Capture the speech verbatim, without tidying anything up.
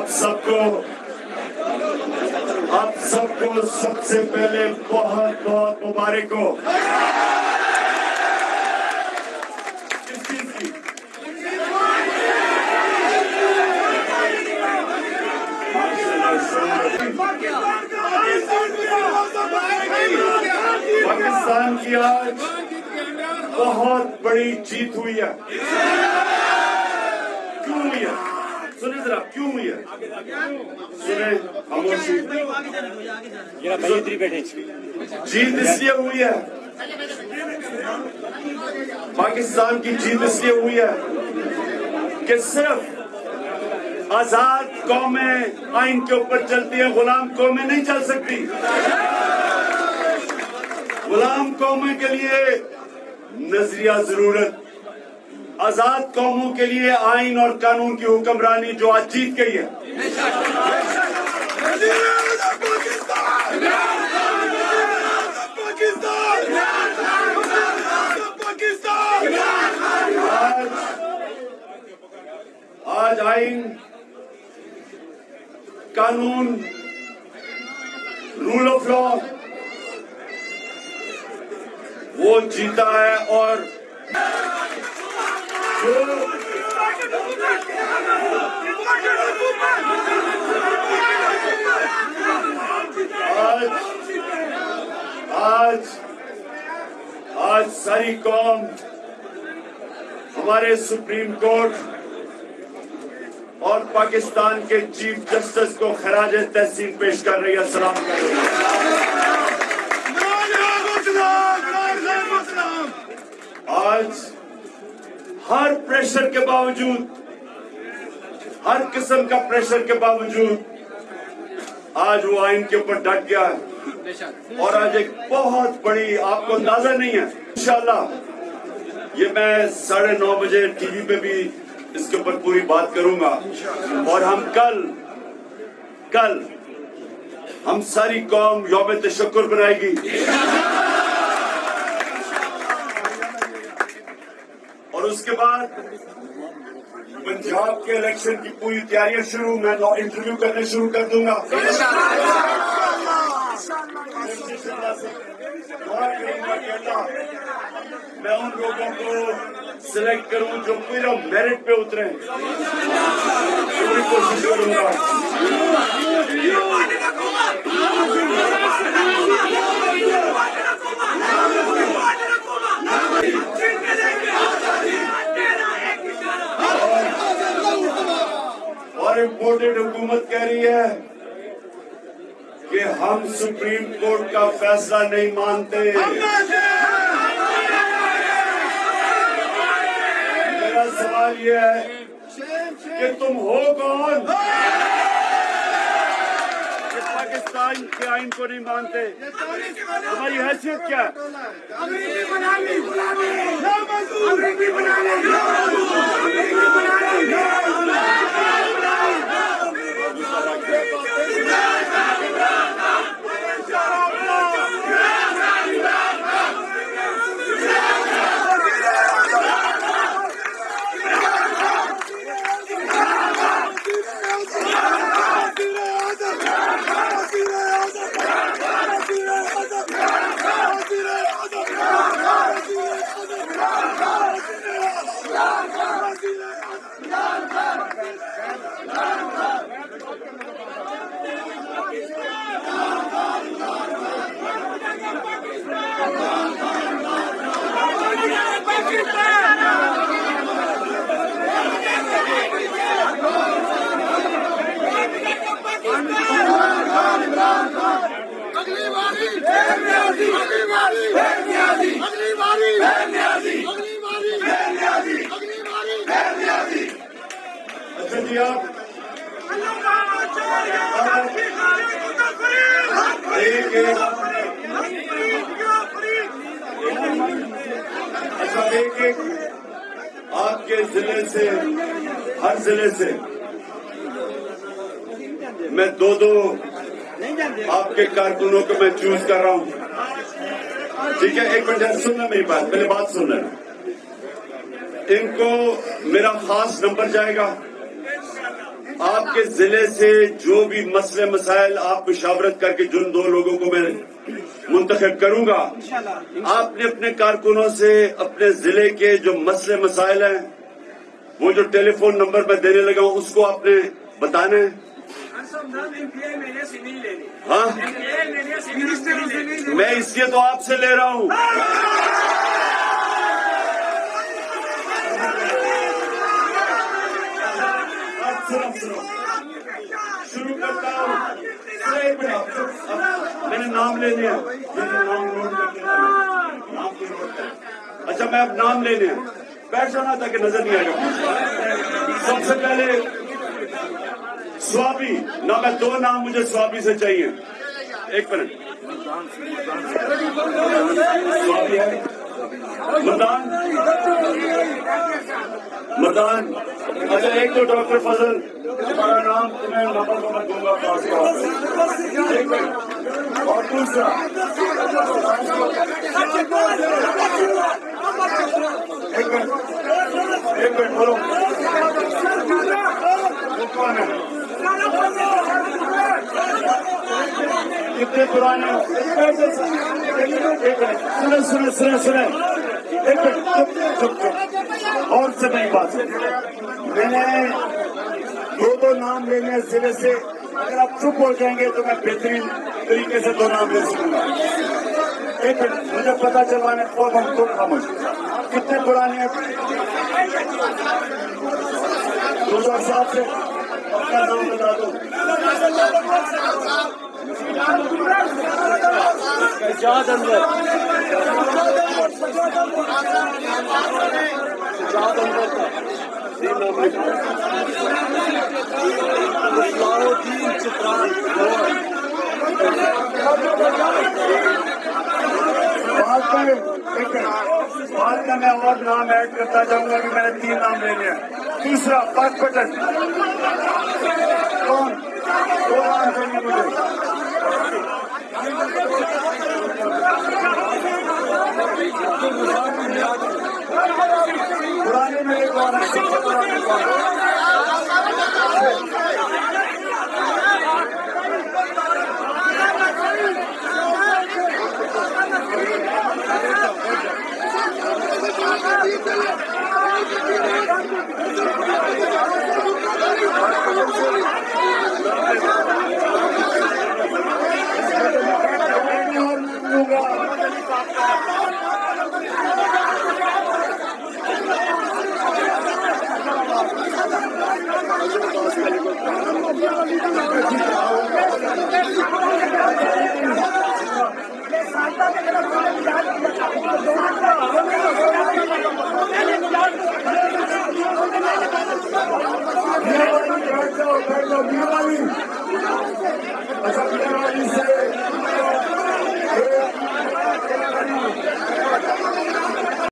सबको आप सबको सबसे पहले बहुत बहुत मुबारक हो। किस चीज की? पाकिस्तान की आज बहुत बड़ी जीत हुई है। क्यों हुई है? सुने जरा, क्यों हुई है? सुने खामोशी। जीत इसलिए हुई है, पाकिस्तान की जीत इसलिए हुई है कि सिर्फ आजाद कौमें आइन के ऊपर चलती है, गुलाम कौमें नहीं चल सकती। गुलाम कौमें के लिए नजरिया जरूरत, आजाद कौमों के लिए आइन और कानून की हुक्मरानी जो आज जीत गई है। आज आज आइन, कानून, रूल ऑफ लॉ वो जीता है। और जो आज आज आज सारी कौम हमारे सुप्रीम कोर्ट और पाकिस्तान के चीफ जस्टिस को खराज तहसीन पेश कर रही है, सलाम कर रही है। आज हर प्रेशर के बावजूद, हर किस्म का प्रेशर के बावजूद आज वो आइन के ऊपर डट गया है। और आज एक बहुत बड़ी, आपको अंदाजा नहीं है, इंशाल्लाह ये मैं साढ़े नौ बजे टीवी पे भी इसके ऊपर पूरी बात करूंगा। और हम कल कल हम सारी कौम यौम तशक्कुर बनाएगी। और उसके बाद पंजाब के इलेक्शन की पूरी तैयारियां शुरू, मैं इंटरव्यू करने शुरू कर दूंगा। मैं उन लोगों को सिलेक्ट करूं जो पूरा मेरिट पे उतरे, पूरी कोशिश करूंगा। और इम्पोर्टेड हुकूमत कह रही है कि हम सुप्रीम कोर्ट का फैसला नहीं मानते। मेरा सवाल यह है कि तुम हो कौन कि पाकिस्तान के आइन को नहीं मानते? तुम्हारी हैसियत क्या है? अच्छा जी, आप एक एक अच्छा एक एक आपके जिले से, हर जिले से मैं दो दो आपके कारकुनों को मैं चूज कर रहा हूं। ठीक है, एक मिनट सुनना मेरी बात, पहले बात सुनना। इनको मेरा खास नंबर जाएगा, आपके आपके जिले से जो भी मसले मसाइल आप मुशावरत करके जिन दो लोगों को मैं मुंतखब करूंगा, आपने अपने कारकुनों से अपने जिले के जो मसले मसाइल हैं, वो जो टेलीफोन नंबर मैं देने लगा हूं उसको आपने बताना है। हाँ, मैं इसलिए तो आपसे ले रहा हूं। शुरू करता हूँ। मैंने नाम ले लिया, नाम नोट करके नाम की नोट कर। अच्छा, मैं अब नाम ले लिया, बैठ जाना ताकि नजर नहीं आएगा। सबसे पहले स्वाबी ना, मैं दो नाम मुझे स्वाबी से चाहिए। एक मिनट, स्वाबी है मदान, मदान। अच्छा, एक तो डॉक्टर फजल, तुम्हारा नाम तुम्हें नंबर को मैं दूंगा पास का। एक मिनट, और दूसरा एक मिनट, एक मिनट बोलो, वो कौन है? कितने पुराने? एक मिनट, सुने सुने सुने सुने एक मिनट, चुप चुप चुप, और से नहीं बात। मैंने दो दो नाम लेने हैं जिले से, अगर आप चुप हो जाएंगे तो मैं बेहतरीन तरीके से दो नाम ले सकूंगा। एक मिनट, मुझे पता चलवाने और हम तो खामोश। कितने पुराने हैं? दो हजार सात से अपना नाम बता दो। सजाद अंदर, सजाद अंदर का तीन नाम लिखा, इस्लामुद्दीन चित्रान। बाद में बाद में मैं और नाम ऐड करता जाऊंगा कि मैंने तीन नाम ले लिया। तीसरा पाक पटन, कौन? दो नाम चाहिए मुझे। पुराने में एक और है, सबसे पुराने कौन है? और